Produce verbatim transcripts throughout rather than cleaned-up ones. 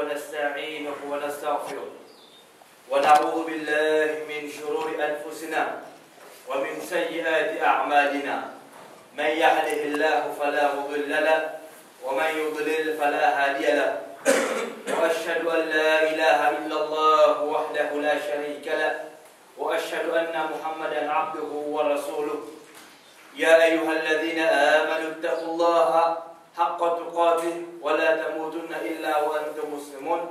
ونستعينه ونستغفره ونعوذ بالله من شرور أنفسنا ومن سيئات أعمالنا. من يهده الله فلا مضل له ومن يضلل فلا هادي له. وأشهد أن لا إله إلا الله وحده لا شريك له وأشهد أن محمدا عبده ورسوله. يا أيها الذين آمنوا اتقوا الله حق تقاته ولا تموتن إلا وأنتم مسلمون.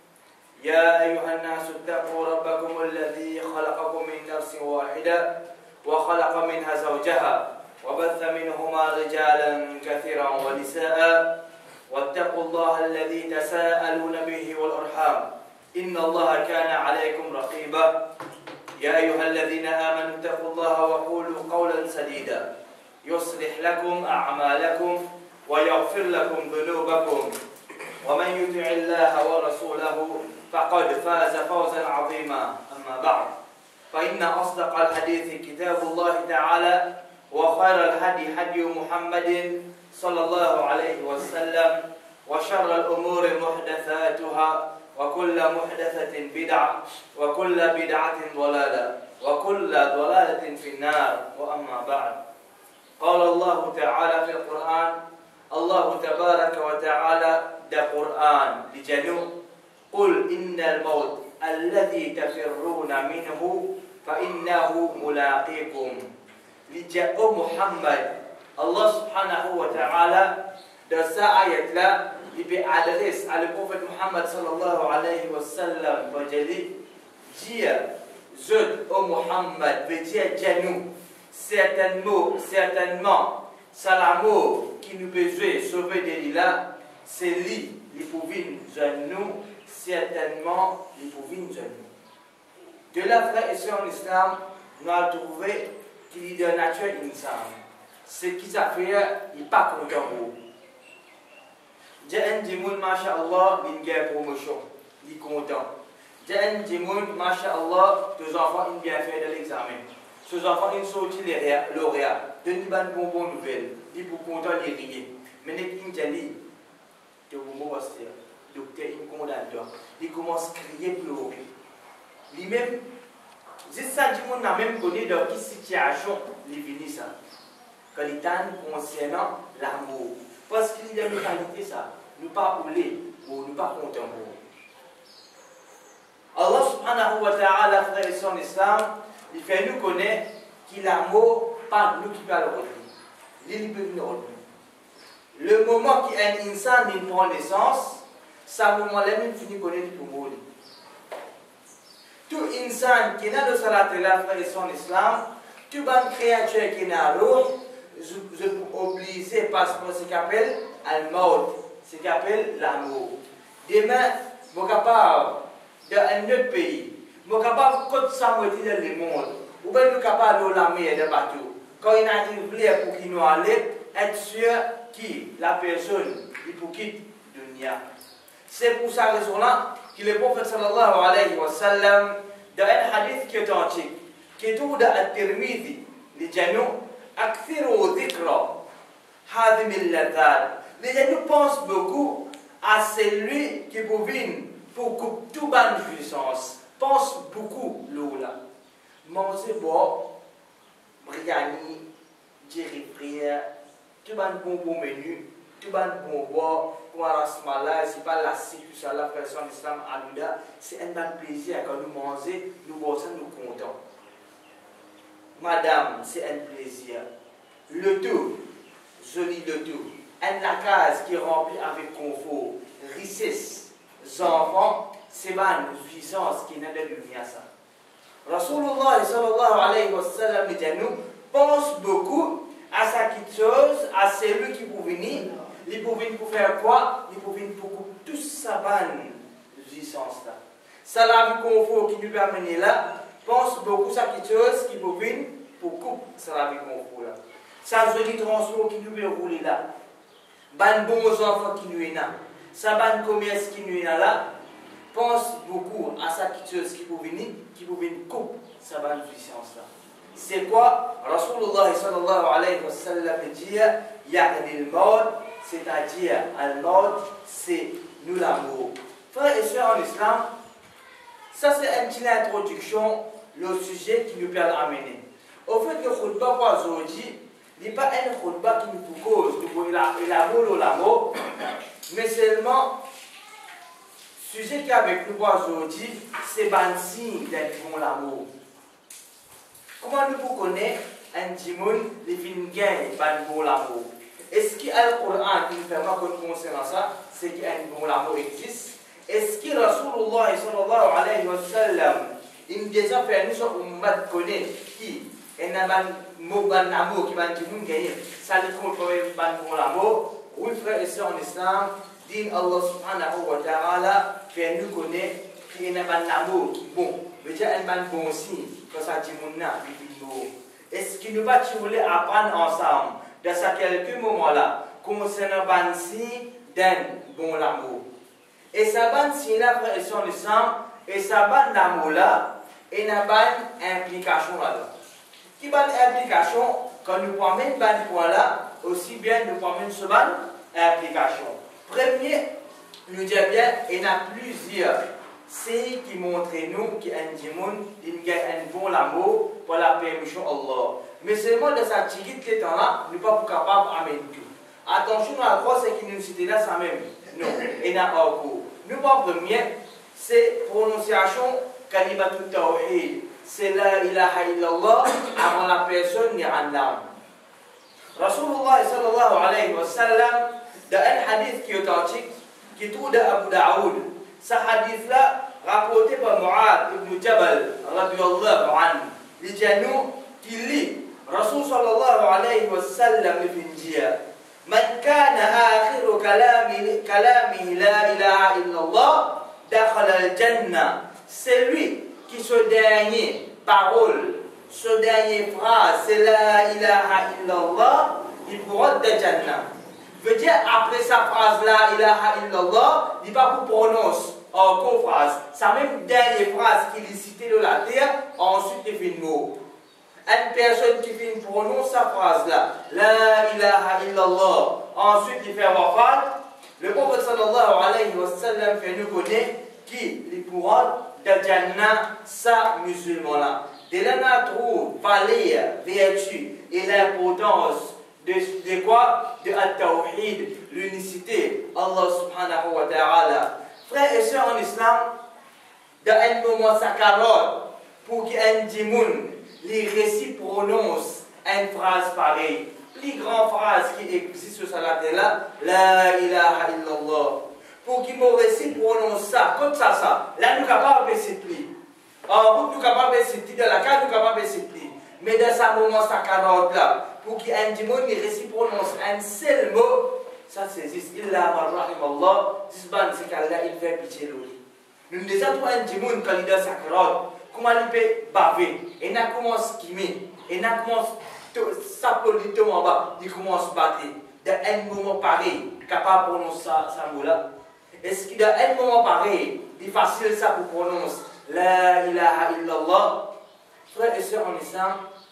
يا أيها الناس اتقوا ربكم الذي خلقكم من نفس واحدة وخلق منها زوجها وبث منهما رجالا كثيرا ونساء واتقوا الله الذي تساءلون به والأرحام إن الله كان عليكم رقيبا. يا أيها الذين آمنوا اتقوا الله وقولوا قولا سديدا يصلح لكم أعمالكم ويغفر لكم ذنوبكم ومن يطع الله ورسوله فقد فاز فوزا عظيما. أما بعد فإن أصدق الحديث كتاب الله تعالى وخير الهدي هدي محمد صلى الله عليه وسلم وشر الأمور محدثاتها وكل محدثة بدعة وكل بدعة ضلالة وكل ضلالة في النار. وأما بعد قال الله تعالى في القرآن الله تبارك وتعالى ده قرآن لجنو قل إن الموت الذي تفرون منه فإنه ملاقيكم. لجاء محمد Allah subhanahu wa ta'ala dans sa ayat là il peut adresser à le prophète Muhammad sallallahu alayhi wa sallam va dire dire Zod au Muhammad veut dire Janou certainement certainement Salamo qui nous besoin sauver de l'île c'est lui il pouvait nous certainement il pouvait nous de la frère et sœur en islam nous avons trouvé qu'il est de nature insan. Ce qui s'appelle, il n'est pas content. J'ai un dimoun, masha'Allah, il y a une promotion. Il est content. J'ai un dimoun, masha'Allah, deux enfants, ils bien fait de l'examen. Ces enfants, ils sont sortis les lauréats. De une bonne bonne nouvelle. Ils sont contents de rire. Mais ils disent, de vous montrer, docteur, il condamne. Il commence à crier, pleurer. Lui-même, juste ça, dimoun n'a même connu dans quelle situation il vit ça. Qualité concernant l'amour. Parce qu'il y a une qualité ça. Nous pas rouler ou nous pas compter Allah subhanahu wa ta'ala, frère et son islam, il fait nous connaître que l'amour, pas nous qui va le retenir. Il peut nous retenir. Le moment qu'un insan il prend naissance, ça moment-là, il finit connaître tout le monde. Tout insan qui n'a de salat là, frère et son islam, tout bonne créature qui n'a l'autre, je suis obligé parce que ce qu'on appelle al-maut, ce qu'on appelle l'amour. Demain, je suis capable dans un autre pays, je suis capable de s'amuser dans le monde, ou bien je suis capable de la mer de bateau. Quand il arrive pour qu'il nous allait, être sûr que la personne il peut quitter le dunya. C'est pour cette raison-là que le prophète sallallahu alayhi wa sallam, dans un hadith qui est antique, qui est tout dans At-Tirmidhi, les Janou, Akthirou dhikra hadhimil ladhat. Les gens pensent beaucoup à celui qui pouvait pour couper toute bonne jouissance. Pense beaucoup l'oula. Manger boire, briani, gérer prière, tout bon bon menu, tout bon bon boire, pour la smala, c'est pas la sécu ça la personne islam aluda, c'est un bon plaisir quand nous mangeons, nous bossons, nous comptons. Madame, c'est un plaisir. Le tout, joli le tout. Un la case qui est remplie avec confort, richesse, enfants, c'est une puissance qui n'a de lumière ça. Rasulullah sallallahu alayhi wa sallam nous pense beaucoup à sa petite chose, à celui qui peut venir. Il peut venir pour faire quoi? Il peut venir pour toute sa bonne puissance là. Ça la vie confort qui nous permet là. Pense beaucoup à quelque chose qui peut venir pour couper ça la confort là. Ça joli transport qui nous peut rouler là. Ban bons enfants qui nous est là. Ça ban commerce qui nous est là. Pense beaucoup à ça quelque chose qui peut venir, qui peut venir couper sa bonne puissance là. C'est quoi? Rasulullah sallallahu alayhi wa sallam dit Ya'ni al-maut, c'est-à-dire al-maut, c'est nous l'amour. Frères et sœurs en islam, ça c'est une petite introduction, le sujet qui nous permet d'amener. Au fait, le khutbah pour aujourd'hui, n'est pas un khutbah qui nous cause, il a mot la mot, mais seulement, le sujet qui est avec nous pour aujourd'hui, c'est un signe d'un bon l'amour. Comment nous vous connaissons un djimoun, les films gagnent un bon l'amour? Est-ce qu'il y a le Coran qui nous permet de concernant ça? C'est qu'il y a un bon l'amour existe. Est-ce que Rasulullah sallallahu alayhi wa sallam, il nous déjà fait nous sur ummat connaît qui est un bon amour qui va nous gagner? Ça lui compte comme un bon amour. Oui, frères et sœurs en islam, dit Allah subhanahu wa ta'ala fait nous connaître qui est un bon amour qui est bon. Mais il y a un bon signe que ça dit mon nom. Est-ce qu'il nous va voulez apprendre ensemble dans ces quelques moments-là concernant un signe d'un bon amour? Et ça ban signe là, frères et sœurs en islam, et ça ban l'amour là, et il y a une implication là-dedans. Qui ban implication, quand nous prenons ce point là, aussi bien nous prenons ce ban implication. Premier, nous disons bien, il y a plusieurs signes qui montrent nous qu'il y a un bon amour pour la permission d'Allah. Mais seulement de cette petite temps-là, nous ne sommes pas capables d'amener tout. Attention à quoi c'est qui nous cite là, ça même. Non, il y a un cours. Nous, le premier, c'est prononciation Kalimatul Tawhid. C'est la ilaha illallah avant la personne ni en l'âme. Rasulullah sallallahu alayhi wa sallam, dans un hadith qui est authentique, qui trouve dans Abu Daoud, ce hadith-là, rapporté par Mu'ad ibn Jabal, radiyallahu anhu, il dit à nous qu'il lit, Rasul sallallahu alayhi wa sallam, il dit, من كان آخر كلامه كلامه لا إله إلا الله دخل الجنة. C'est lui qui ce dernier parole, ce dernier phrase, c'est la ilaha illallah, il pourra de Jannah. Veut dire après sa phrase la ilaha illallah, il va vous prononcer encore phrase. Sa même dernière phrase qu'il est citée de la terre, ensuite il fait une mot. Une personne qui fait une prononce sa phrase là, la ilaha illallah, ensuite il fait wafat, le prophète sallallahu alayhi wa sallam fait nous connaître qui les pourra de Jannah, ça musulman là. De là on trouve valeur, vertu et l'importance de, de quoi? De at-tawhid, l'unicité, Allah subhanahu wa ta'ala. Frères et sœurs en islam, dans un moment sakarat, pour qu'un djimoun, les récits prononcent une phrase pareille. Les grandes phrases qui existent sur la terre là, la ilaha illallah. Pour qu'ils me récit prononcent ça, comme ça, ça. Là, nous sommes capables de s'éplier. En route, nous sommes capables de s'éplier. Dans la case, nous sommes capables de s'éplier. Mais dans ce moment, ça carotte là, pour qu'un démon, les récits prononcent un seul mot, ça c'est juste, illa marrahim Allah, c'est qu'Allah, il fait pitié lui. Nous nous disons, un démon, quand il a sa carotte, comment il peut baver, et il commence à skimer, et il commence à s'appeler en bas, il commence à battre. Dans un moment pareil, capable de prononcer ce mot-là. Est-ce qu'il y a un moment pareil, il est facile ça pour prononcer la ilaha illallah? Frères et sœurs en islam,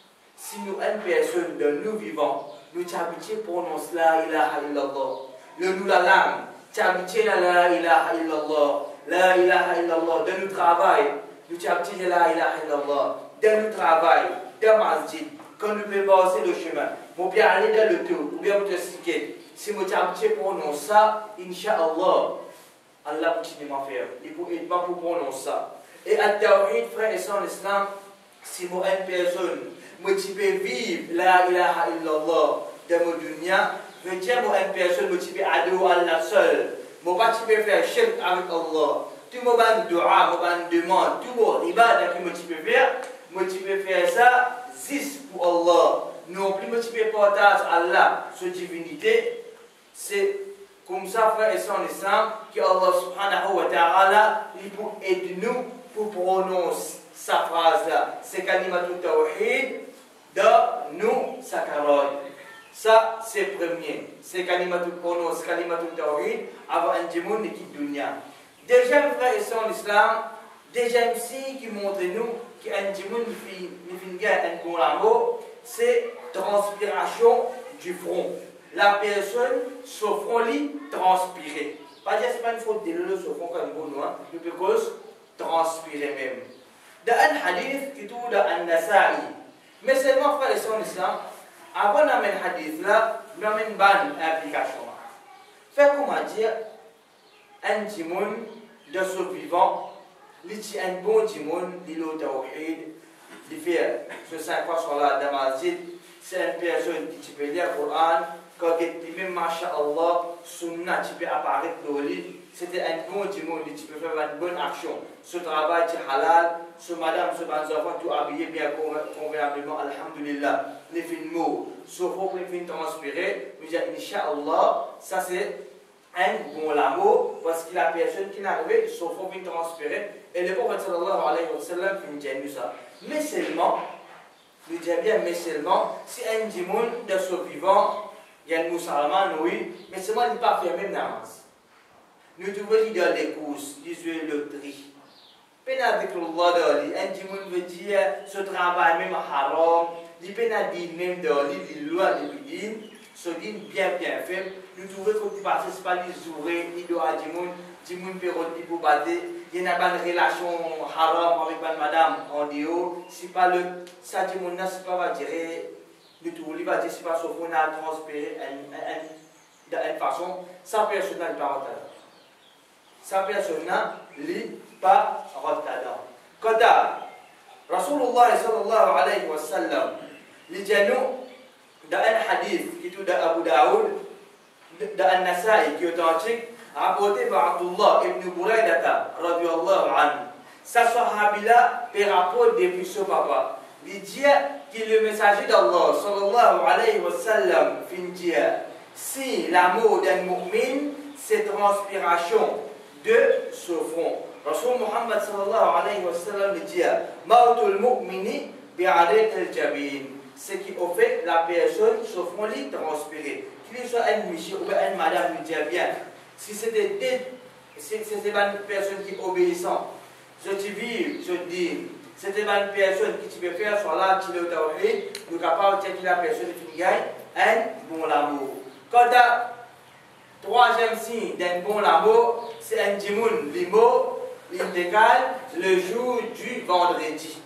si nous, une personne de nous vivants, nous t'habituons à prononcer la ilaha illallah, le nous la langue, t'habituons à la ilaha illallah, la ilaha illallah, de nous travail, nous t'habituons à la ilaha illallah, de nous travail, de masjid, quand nous pouvons passer le chemin, pour bien aller dans le tour, ou bien pour te citer, si nous t'habituons à prononcer ça, Inch'Allah, Allah continue à faire, il va pour prononcer ça. Et à Tawhid, frère et sœurs en islam, si moi une personne, moi tu peux vivre la ilaha illallah de mon dunya, je dire moi une personne, moi tu peux adorer Allah seul, moi tu peux faire shirk avec Allah, tout mon ban dua, mon ban demande, tout mon ibadah que moi tu peux faire, moi tu peux faire ça juste pour Allah. Non plus moi tu peux partager Allah, sa divinité, c'est comme ça, frère et sœurs en islam, que Allah subhanahu wa ta'ala, il peut aider nous pour prononcer sa phrase-là. C'est Kalimatul Tawhid de nous, Sakarat. Ça, c'est premier. C'est Kalimatul prononce Kalimatul Tawhid avant un djimoun de qui dunya. Deuxième, frère et sœurs en islam, deuxième signe qui montre nous qu'un djimoun ne fait un bon amour, c'est transpiration du front. La personne, son front lit transpiré. Pas dire que ce n'est pas une faute de l'eau sur fond comme bon, non? Mais parce transpirer même. Dans un hadith qui est dans An-Nasa'i. Mais seulement, frère et sœurs en islam, avant d'amener un hadith là, nous avons une bonne application. Fait comment dire, un djimoun de ce vivant, il y a un bon djimoun, il est au tawhid, il fait ce cinq fois sur la damazid, c'est une personne qui peut lire le Coran, quand il dit même, masha'Allah, sunnah, tu peux apparaître dans le lit, c'était un bon djimoun, tu peux faire une bonne action. Ce travail, c'est halal, ce madame, ce bon enfant, tout habillé bien convenablement, alhamdulillah, les fins mots, sauf pour les fins transpirer, nous disons, Inch'Allah, ça c'est un bon l'amour, parce que la personne qui n'arrive, sauf pour les fins transpirer, et le prophète sallallahu alayhi wa sallam, il nous dit ça. Mais seulement, nous disons bien, mais seulement, si un djimoun de ce vivant, il y a un musulman, oui, mais seulement il n'est pas fait même namaz. Nous devons dire dans les courses, les loteries. Pena dhikrullah dali, un djimoun veut dire ce travail même haram, il pena dit même dali, il loin de bidin, ce din bien bien fait. Nous trouvons que tu passes pas les oreilles, il doit djimoun, djimoun perroti pour battre, il y a pas de relation haram avec une madame en déo, c'est pas le, ça djimoun n'a pas va dire, nous trouvons il va dire c'est pas sauf qu'on a transpiré d'une façon, sa personne n'a pas retardé. Sa personne n'a pas retardé. Quand Rasulullah sallallahu alayhi wa sallam, les gens dans un hadith qui est dans Abu Daoud, dans An-Nasa'i qui est authentique, rapporté par Abdullah ibn Buraydata, radiyallahu anhu. Sa sahabila peut rapporter depuis son papa. Il dit que le messager d'Allah sallallahu alayhi wa sallam fin dire si l'amour d'un mu'min c'est transpiration de ce front. Rasul Muhammad sallallahu alayhi wa sallam dit mautul mu'mini bi'adat al-jabin. Ce qui au fait la personne se font lui transpirer. Qu'il soit un monsieur ou une madame lui dit bien. Si c'était si c'était une personne qui est obéissante, je te vis, je dis. C'était une personne qui tu peux faire sur là, qui le tawhid, nous capable de dire que la personne qui gagne un bon amour. Quant à troisième signe d'un bon amour, c'est un djimoun, l'imo, l'intégral, le jour du vendredi.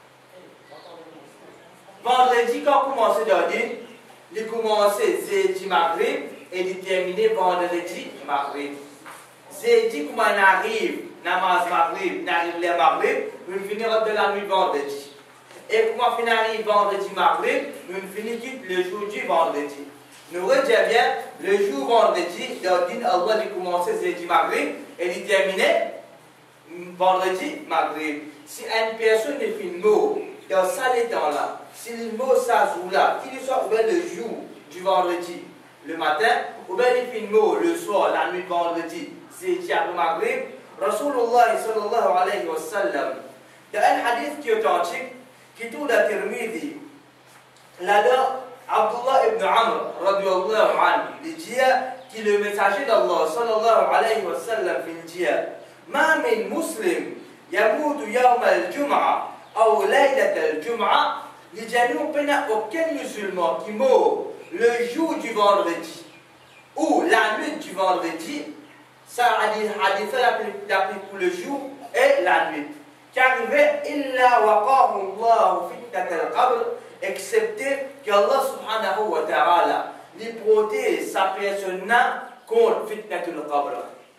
Vendredi, quand on commence d'ordine, il commence jeudi maghrib et il termine vendredi maghrib. Jeudi, comment on arrive, namaz maghrib, n'arrive le maghrib, nous finirons de la nuit vendredi. Et comment on arrive vendredi maghrib, nous finissons le jour du vendredi. Nous retenons bien, le jour vendredi, d'ordine, Allah il commence jeudi maghrib et il termine vendredi maghrib. Si une personne est fin mot, dans ça temps-là, si le mot ça joue là, qu'il soit ouvert le jour du vendredi, le matin, ou bien il fait mot le soir, la nuit vendredi, c'est le maghrib, Rasulullah sallallahu alayhi wa sallam, dans un hadith qui est authentique, qui est la Tirmidhi, là-dedans, Abdullah ibn Amr, radiyallahu anhu, il dit que le messager d'Allah sallallahu alayhi wa sallam, il dit ما من مسلم يموت يوم الجمعة أو ليلة الجمعة لجنوب بنا aucun musulman qui meurt le jour du vendredi ou la nuit du vendredi, ça a dit l'applique pour le jour et la nuit. Car illa waqahu Allah fitnat al-qabr, excepté que Allah subhanahu wa ta'ala lui protège sa personne contre fitnat al-qabr.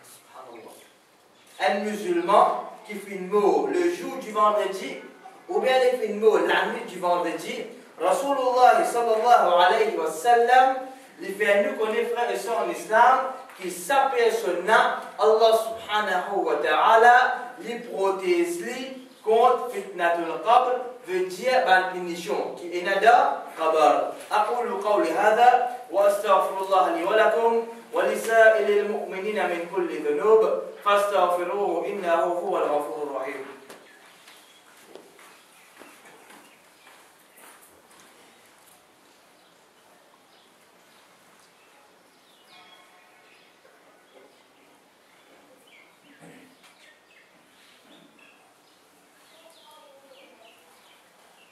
Un musulman qui fait une mot le jour du vendredi ou bien il fait une mot la nuit du vendredi, Rasulullah sallallahu alayhi wa sallam lui fait nous connaître frères et sœurs en islam qui sa personne Allah subhanahu wa ta'ala lui protège lui contre fitnatul qabr, veut dire la punition qui est nada qabr. أقول قولي هذا وأستغفر الله لي ولكم ولسائر المؤمنين من كل ذنوب فاستغفروه إنه هو الغفور الرحيم.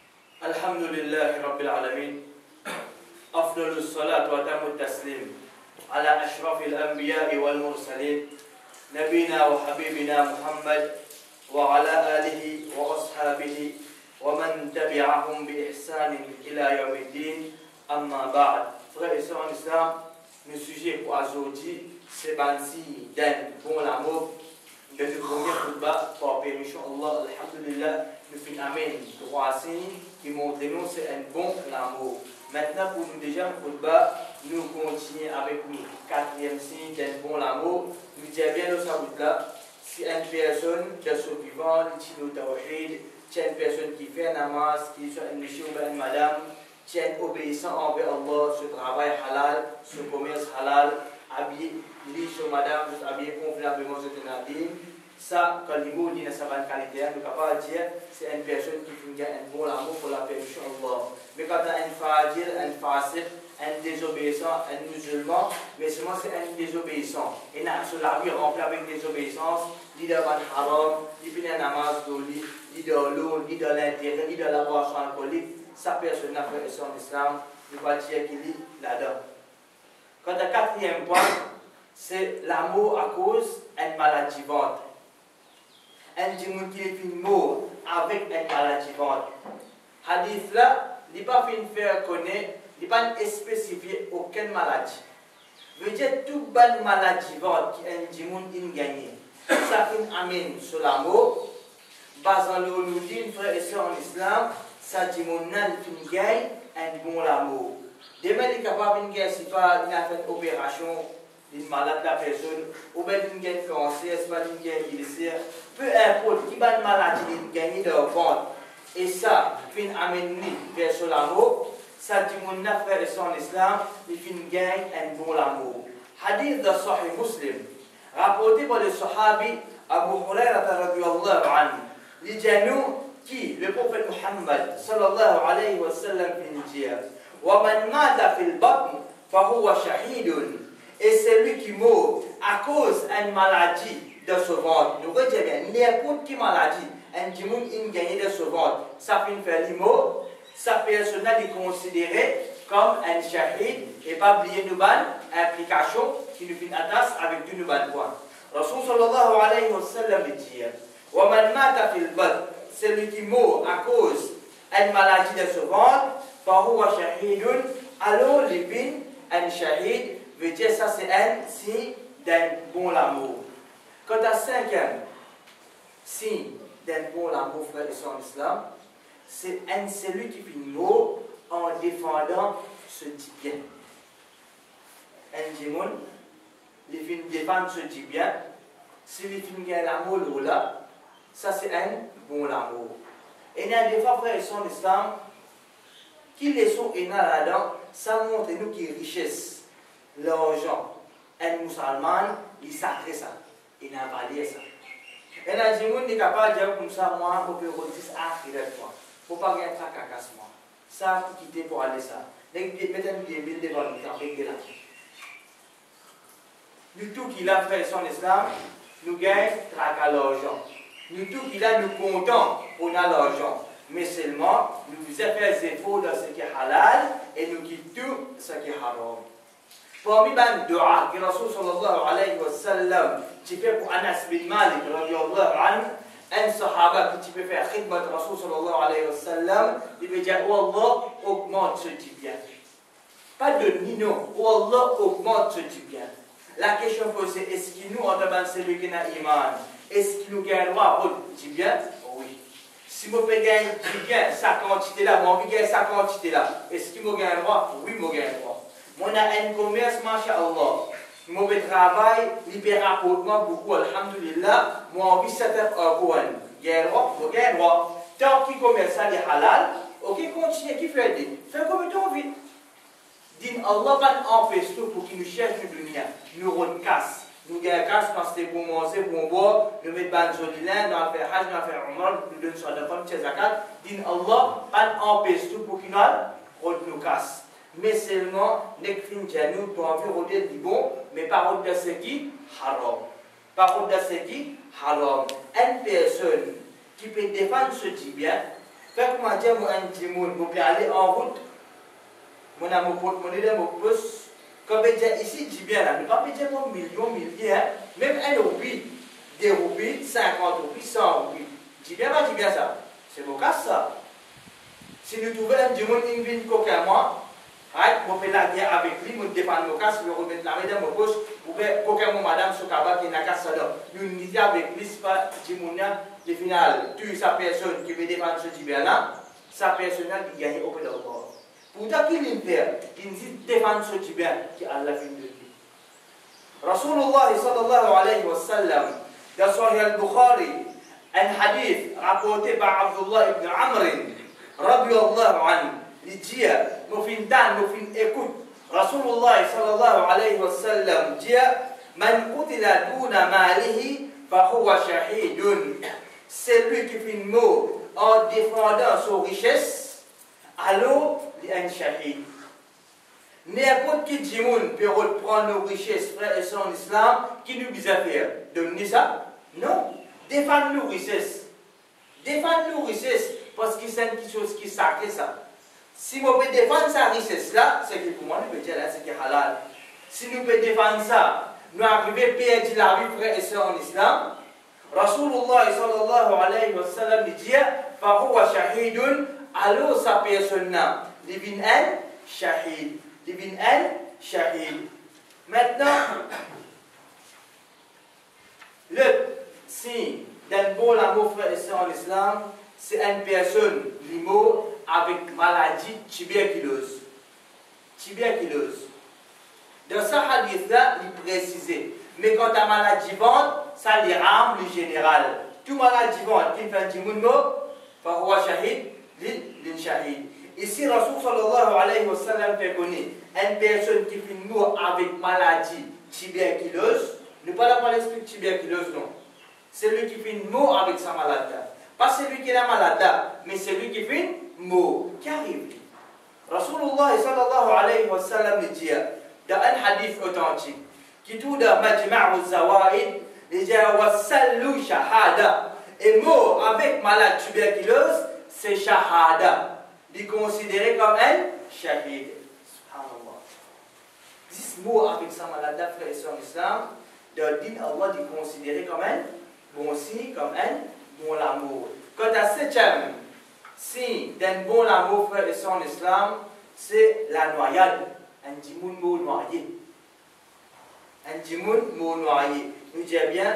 الحمد لله رب العالمين أفضل الصلاة وأتم التسليم على أشرف الأنبياء والمرسلين نبينا وحبيبنا محمد وعلى آله وأصحابه ومن تبعهم بإحسان إلى يوم الدين أما بعد. Frères et sœurs en islam, le sujet pour aujourd'hui, c'est Bansi d'un bon l'amour. De nous premier khutbah, par permission Allah, alhamdulillah, nous finissons amen trois signes qui montrent nous c'est un bon l'amour. Maintenant, pour nous déjà un khutbah, nous continuons avec nous. Quatrième signe d'un bon l'amour, nous disons bien nous savons là, si une personne de ce vivant, qui nous tawhid, si une personne qui fait namaz, qui soit une monsieur ou une madame, qui est obéissant envers Allah, ce travail halal, ce commerce halal, habillé, lui sur madame, habillé convenablement sur le nabi, ça, quand il dit dans sa bonne qualité, nous sommes capables de dire c'est une personne qui fait un bon amour pour la permission Allah. Mais quand on a un fragile, un facile, un désobéissant, un musulman, mais seulement c'est un désobéissant. Et sur la vie remplie avec désobéissance, ni de ban haram, ni de namaz d'oli, ni de l'eau, ni de l'intérêt, ni de la boisson alcoolique, sa personne n'a fait son islam, nous va dire qu'il est là-dedans. Quant au quatrième point, c'est l'amour à cause d'une maladie vente. Un djimoun qui est une mort avec une maladie vente. Hadith là, il n'est pas fait faire connaître, il n'est pas spécifié aucune maladie. Veut dire toute bonne maladie vente qui est un djimoun in gagné. Ça fait un amen sur l'amour. Basant le nous dit, frère et soeur en islam, ça djimoun nan fin gagne un bon l'amour. Demain, il est capable de gagner si pas il a fait une opération, une malade la personne, ou bien il a un cancer, c'est pas une gagne il peu importe qui a une maladie, il gagne de vente. Et ça, fin amène vers sur l'amour, ça dit mon frère et son islam, il fin gagne un bon amour. Hadith de Sahih Muslim, rapporté par le Sahabi Abu Hurairah radhiyallahu anhu, les gens qui, le prophète Muhammad sallallahu alayhi wa sallam fin dire, وَمَنْ مَاتَ فِي الْبَطْنِ فَهُوَ شَهِيدٌ. Et celui qui meurt à cause d'une maladie de ce ventre, nous retenons bien, n'importe quelle maladie, un djimoun in gagné de ce ventre, ça fait faire l'immo, sa personne est considérée comme un shahid, et pas oublier nous ban, implication qui nous fait une attache avec tout nous ban point. Rasul sallallahu alayhi wa sallam dit, وَمَنْ مَاتَ فِي الْبَطْنِ, celui qui meurt à cause d'une maladie de ce ventre, فهو شهيد. Alors l'ibn un shahid veut dire ça c'est un signe d'un bon amour. Quant à cinquième signe d'un bon amour, frère et sœurs en islam, c'est un celui qui fait mot en défendant ce dit bien. Un djimoun, il fait défendre ce dit bien. Si il fait l'amour là, ça c'est un bon amour. Et il y a des fois, frère et sœurs en islam, qui les sont là-dedans, ça montre nous qui richesse, l'argent. Un musulman, il sacré ça, il n'a pas lié ça. Et là, je suis capable de dire comme ça, moi, pour que je dise, ah, il est moi. Il ne faut pas gagner un cacasse, moi. Ça, il faut quitter pour aller ça. Mettez-nous des billes devant nous, avec là. Nous, tout qu'il a fait son islam, nous gagnons traque à l'argent. Nous, tout qu'il a, nous comptons pour l'argent. Mais seulement, nous faisons faire des efforts dans ce qui est halal et nous quittons ce qui est haram. Parmi les doigts que Rasul sallallahu alayhi wa sallam tu peux pour Anas bin Malik radiyallahu anhu, un sahaba qui peut faire khidmat Rasul sallallahu alayhi wa sallam, il veut dire oh Allah augmente ce du bien. Pas de ni non, oh Allah augmente ce du bien. La question posée, est-ce qu'il nous en demande celui qui n'a iman? Est-ce qu'il nous gagnera du bien? Oui. Si je peux gagner bien sa quantité là, moi je gagne sa quantité là. Est-ce qu'il me gagnera? Oui, je gagnera. Moi j'ai un commerce, masha'Allah. Mon travail, libère rapportement beaucoup, alhamdulillah. Moi envie de faire un coin. Gagnera, je gagnera. Tant qu'il commerce ça, est halal, ok, continue, qui fait des. Fais comme tu as envie. Dis Allah va empêcher pour qu'il nous cherche le dunya. Nous recasse. Nous gagnons casse parce que c'est pour manger, pour boire, nous mettons ban solilin, nous avons fait hajj, nous avons fait umrah, nous donnons sur la femme, c'est zakat. Dis Allah va empêcher tout pour qu'il nous casse. Mais seulement, nous avons nous pour envie de rôder du bon, mais par contre de ce qui haram. Par contre de ce qui haram. Une personne qui peut défendre ce qui bien, fait comment dire, moi un petit monde, vous pouvez aller en route, mon amour pour mon aide, mon pouce. Comme je dis ici, je dis bien là, ne pas dire mon million, milliers, hein? Même un roupies, des roupies, cinquante roupies, cent roupies. Je dis bien, pas dis bien ça. C'est mon cas ça. Si nous trouvons un dimanche, une ville qu'aucun mois, on peut la guerre avec lui, on défend nos cas, on remet la main dans mon poche, ou bien qu'aucun mois, madame, ce cabas qui n'a qu'à ça là. Nous nous disons avec lui, c'est pas dimanche, le final, tu sa personne qui veut défendre ce Tibéana, sa personne qui gagne au peu de report. Pourtant, qu'il y fait, il dit défendre ce Tibéana qui a la fin de lui. Rasulullah sallallahu alayhi wa sallam, dans Sahih al-Bukhari, un hadith rapporté par Abdullah ibn Amr, radiyallahu anhu, il dit, nous fin dan, nous fin écoute, Rasulullah sallallahu alayhi wa sallam dit, man qutila duna malihi, fahuwa shahidun. Celui qui fait mot en défendant son richesse, alors il est un shahid. N'importe qui dit peut reprendre nos richesses, frères et sœurs en islam, qui nous vise à faire. Donner ça? Non. Défendre nos richesses. Défendre nos richesses, parce que c'est quelque chose qui est sacré ça. Si nous pouvons défendre sa richesse là, c'est que pour moi, nous pouvons dire là, c'est qui est halal. Si nous pouvons défendre ça, nous arrivons à perdre la vie, frères et sœurs en islam, Rasulullah sallallahu alayhi wa sallam dit fahuwa shahidun, alors sa personne devine un shahid. Devine un shahid. Maintenant, le signe d'un bon amour, frère et sœur en islam, c'est une personne limo avec maladie tuberculose. Tuberculose. Dans ce hadith-là, il précisait. Mais quand ta maladie vente, ça les rame le général. Tout maladie vente, qui fait un mot, fahuwa shahid, l'in shahid. Ici, Rasul sallallahu alayhi wa sallam fait connaître une personne qui fait mort avec maladie tuberculose, ne pas la parler de tuberculose, non. C'est lui qui fait mort avec sa maladie. Pas celui qui est malade, mais celui qui fait mort. Qui arrive? Rasulullah sallallahu alayhi wa sallam dit dans un hadith authentique, qui tout dans Majma' al-Zawaid, il dit wassallu shahada. Et mort avec maladie tuberculose, c'est shahada. Il est considéré comme un shahid. Subhanallah. dix mots avec sa maladie, frère et sœur en islam, dans le din Allah est considéré comme un bon signe, comme un bon amour. Quant à septième signe d'un bon amour, frère et sœur en islam, c'est la noyade. Un dimoun mot noyé. Un dimoun mot noyé. Nous disons bien,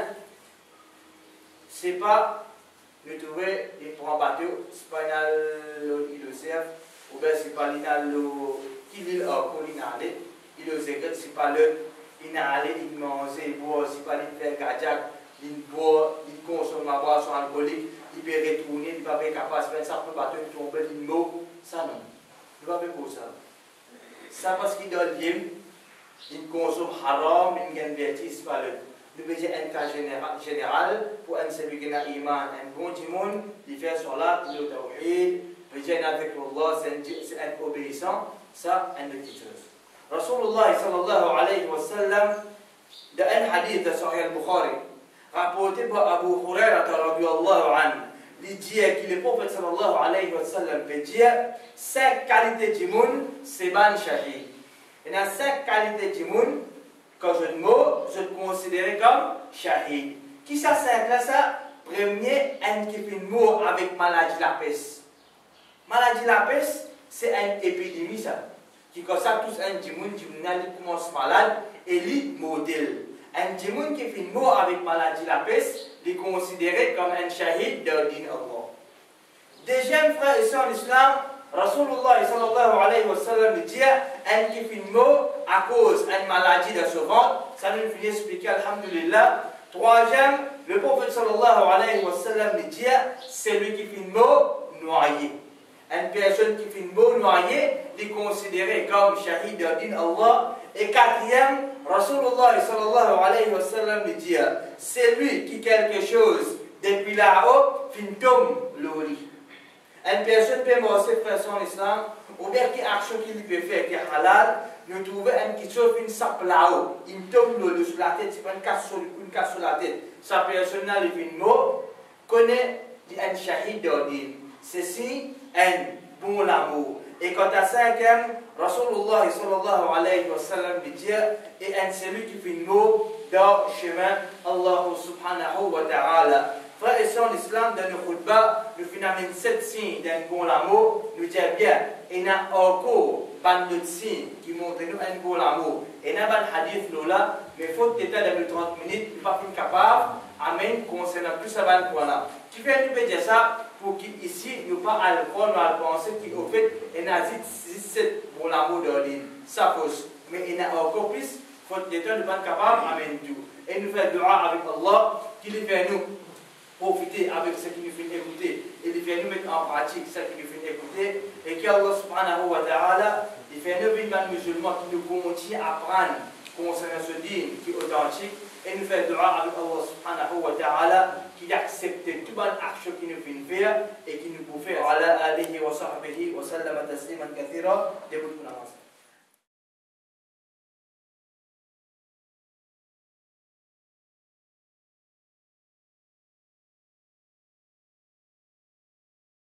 c'est pas nous trouver des points bateaux, c'est pas il le serve, ou bien c'est pas l'inalo qui l'île a collinalé, il le secret, c'est pas le inhalé, il mange, il boit, c'est pas il fait cardiaque, il boit, il consomme ma boisson alcoolique, il peut retourner, il va pas être capable de faire ça pour bateau, il tombe, il mot, ça non. Il va pas pour ça. Ça parce qu'il donne l'île, il consomme haram, il gagne bêtise, c'est pas le. Nous faisons un cas général pour un celui qui a iman, un bon timon, il fait salat, il est tawhid, il vient avec Allah, c'est un obéissant, ça, une petite chose. Rasulullah sallallahu alayhi wa sallam, dans un hadith de Sahih al-Bukhari, rapporté par Abu Hurairah radiyallahu anhu, il dit que le prophète sallallahu alayhi wa sallam peut dire cinq qualités du monde, c'est ban shahid. Il y a cinq qualités du monde. Quand je te mot, je te considère comme shahid. Qui ça sert là ça? Premier, un qui fait mot avec maladie de la peste. Maladie de la peste, c'est une épidémie ça. Qui comme ça, tous un djimoun, qui commence malade et lui modèle. Un djimoun qui fait mot avec maladie de la peste, il est considéré comme un shahid de din Allah. Deuxième frère et sœur l'islam, Rasulullah sallallahu alayhi wa sallam dit un qui fait mot à cause d'une maladie de ce ventre, ça nous finit expliquer, alhamdulillah. Troisième, le prophète sallallahu alayhi wa sallam dit c'est lui qui fait mot noyé. Une personne qui fait mot noyé est considérée comme shahid de din Allah. Et quatrième, Rasulullah sallallahu alayhi wa sallam dit c'est lui qui quelque chose depuis là-haut fin tombe l'oli. Une personne peut mourir frère son islam, ou bien qui action qu'il peut faire qui est halal, nous trouvons une qui sauve une sape là-haut, il tombe l'eau sur la tête, c'est pas une casse sur, une casse sur la tête. Sa personne là, il fait mot, connaît un shahid d'ordine. Ceci, un bon amour. Et quant à cinquième, Rasulullah sallallahu alayhi wa sallam dit et un celui qui fait nous dans le chemin Allah subhanahu wa ta'ala. Frères et sœurs l'islam, dans nos khutbah, nous finissons sept signes d'un bon amour, nous disons bien, il y a encore pas de signes qui montrent nous un bon amour. Et il y a un hadith là, mais il faut que tu aies dans trente minutes, tu ne pas capable, amen, concernant plus avant le point là. Qui fait nous dire ça pour qu'ici, nous pas à l'école, nous à penser qu'au fait, il y a dix-sept bon amour dans l'île. Ça pose. Mais il y a encore plus, il faut que tu aies pas capable, amen, tout. Et nous faisons dua avec Allah, qui les fait nous. Profiter avec ce qui nous fait écouter et de faire nous mettre en pratique ce qui nous fait écouter et qu'Allah subhanahu wa ta'ala il fait nous venir musulmans qui nous continue à apprendre concernant ce dîme qui est authentique et nous fait dua avec Allah subhanahu wa ta'ala qui accepte toute bonne action qui nous fait faire et qui nous peut faire ala alihi wa sahbihi wa sallama tasliman kathira début de